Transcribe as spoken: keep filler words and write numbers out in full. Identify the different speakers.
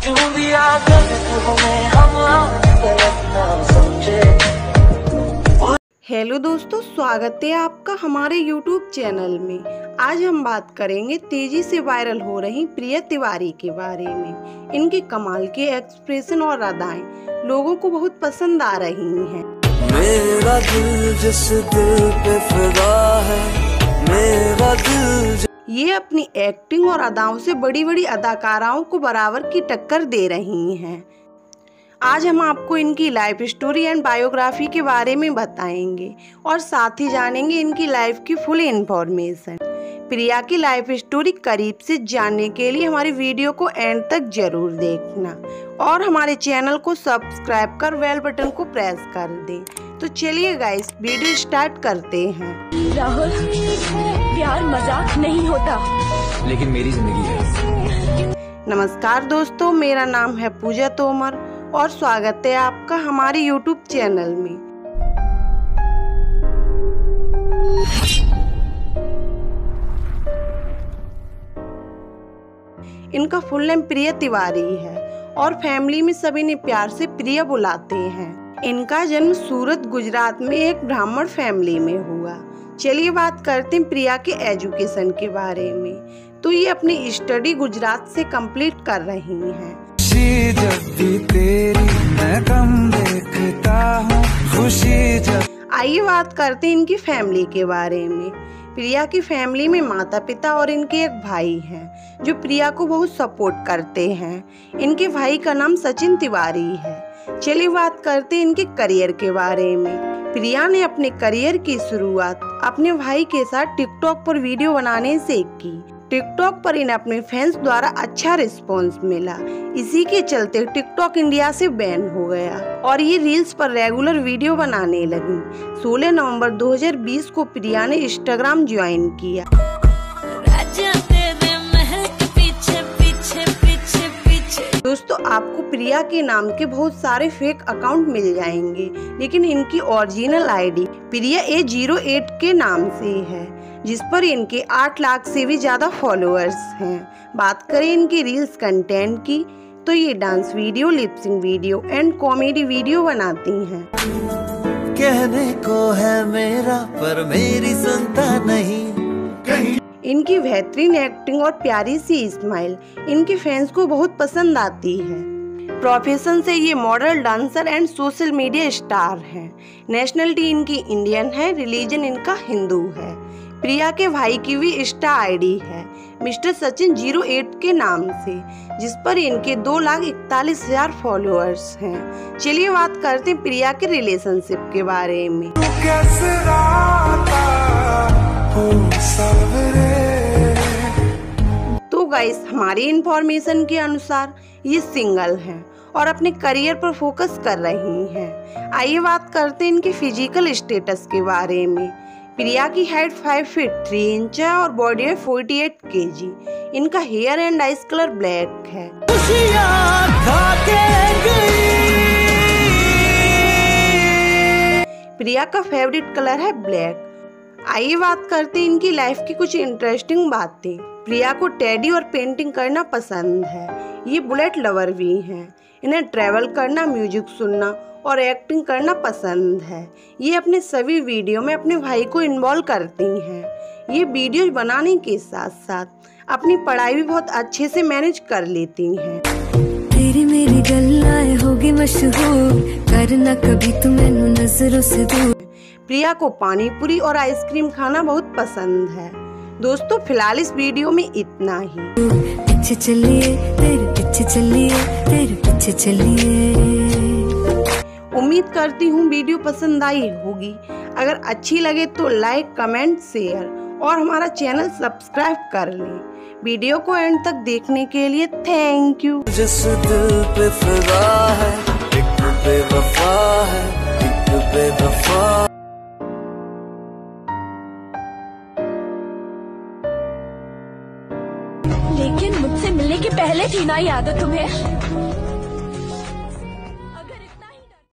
Speaker 1: क्यों दिया गलत हमें हम गलत ना समझे।
Speaker 2: हेलो दोस्तों, स्वागत है आपका हमारे यूट्यूब चैनल में। आज हम बात करेंगे तेजी से वायरल हो रही प्रिया तिवारी के बारे में। इनके कमाल के एक्सप्रेशन और अदाएं लोगों को बहुत पसंद आ रही हैं।
Speaker 1: मेरा दिल जिस दिल पे फिदा है, मेरा दिल।
Speaker 2: ये अपनी एक्टिंग और अदाओं से बड़ी बड़ी अदाकाराओं को बराबर की टक्कर दे रही हैं। आज हम आपको इनकी लाइफ स्टोरी एंड बायोग्राफी के बारे में बताएंगे और साथ ही जानेंगे इनकी लाइफ की फुल इंफॉर्मेशन। प्रिया की लाइफ स्टोरी करीब से जानने के लिए हमारी वीडियो को एंड तक जरूर देखना और हमारे चैनल को सब्सक्राइब कर बेल बटन को प्रेस कर दें। तो चलिए गाइस, वीडियो स्टार्ट करते हैं।
Speaker 3: राहुल, प्यार मजाक नहीं होता,
Speaker 4: लेकिन मेरी जिंदगी है।
Speaker 2: नमस्कार दोस्तों, मेरा नाम है पूजा तोमर और स्वागत है आपका हमारे यूट्यूब चैनल में। इनका फुल नेम प्रिया तिवारी है और फैमिली में सभी ने प्यार से प्रिया बुलाते हैं। इनका जन्म सूरत गुजरात में एक ब्राह्मण फैमिली में हुआ। चलिए बात करते हैं प्रिया के एजुकेशन के बारे में। तो ये अपनी स्टडी गुजरात से कंप्लीट कर रही हैं।
Speaker 1: खुशी जब भी तेरी मैं कम देखता हूँ, खुशी जब।
Speaker 2: आइए बात करते हैं इनकी फैमिली के बारे में। प्रिया की फैमिली में माता पिता और इनके एक भाई हैं जो प्रिया को बहुत सपोर्ट करते हैं। इनके भाई का नाम सचिन तिवारी है। चलिए बात करते हैं इनके करियर के बारे में। प्रिया ने अपने करियर की शुरुआत अपने भाई के साथ टिकटॉक पर वीडियो बनाने से की। टिकटॉक पर इन्हें अपने फैंस द्वारा अच्छा रिस्पांस मिला। इसी के चलते टिकटॉक इंडिया से बैन हो गया और ये रील्स पर रेगुलर वीडियो बनाने लगी। सोलह नवंबर दो हज़ार बीस को प्रिया ने इंस्टाग्राम ज्वाइन किया। दोस्तों, आपको प्रिया के नाम के बहुत सारे फेक अकाउंट मिल जाएंगे, लेकिन इनकी original ID Priya A zero eight के नाम से है, जिस पर इनके आठ लाख से भी ज्यादा फॉलोअर्स हैं। बात करें इनकी रील्स कंटेंट की, तो ये dance video, lip sync video and comedy video बनाती हैं।
Speaker 1: कहने को है मेरा पर मेरी सुनता नहीं कहीं।
Speaker 2: इनकी बेहतरीन एक्टिंग और प्यारी सी स्माइल इनके फैंस को बहुत पसंद आती है। प्रोफेशन से ये model, dancer and social media star हैं। नेशनलिटी इनकी इंडियन है, रिलीजन इनका हिंदू है। प्रिया के भाई की भी इंस्टा आईडी है मिस्टर सचिन जीरो एट के नाम से, जिस पर इनके दो लाख इकतालीस हजार फॉलोअर्स हैं। चलिए बात करते हैं प्रिया के रिलेशनशिप के बारे में। तो गाइस, हमारी इंफॉर्मेशन के अनुसार ये सिंगल हैं और अपने करियर पर फोकस कर रही हैं। आइए बात करते हैं इनके फिजिकल स्टेटस के बारे में। प्रिया की height five feet three inch है और बॉडी है अड़तालीस केजी। इनका hair and eyes colour black है। प्रिया का फेवरेट कलर है ब्लैक। आइए बात करते हैं इनकी लाइफ की कुछ इंटरेस्टिंग बातें। प्रिया को टेडी और पेंटिंग करना पसंद है। ये बुलेट लवर भी हैं। इन्हें ट्रैवल करना, म्यूजिक सुनना और एक्टिंग करना पसंद है। ये अपने सभी वीडियो में अपने भाई को इन्वॉल्व करती हैं। ये वीडियो बनाने के साथ साथ अपनी पढ़ाई भी बहुत अच्छे से मैनेज कर लेती हैं।
Speaker 3: तेरी मेरी गल्लाएं होगी मशहूर, करना कभी तू मैनू नजरों से दूर।
Speaker 2: प्रिया को पानी पूरी और आइसक्रीम खाना बहुत पसंद है। दोस्तों, फिलहाल इस वीडियो में इतना ही।
Speaker 3: पीछे चलिए तेरे पीछे चलिए तेरे पीछे चलिए।
Speaker 2: उम्मीद करती हूँ वीडियो पसंद आई होगी। अगर अच्छी लगे तो लाइक, कमेंट, शेयर और हमारा चैनल सब्सक्राइब कर लें। वीडियो को एंड तक देखने के लिए थैंक यू।
Speaker 1: जिस दिल पे फिदा है, एक बेवफा है, एक बेवफा।
Speaker 3: लेकिन मुझसे मिलने के पहले थी ना याद तुम्हें?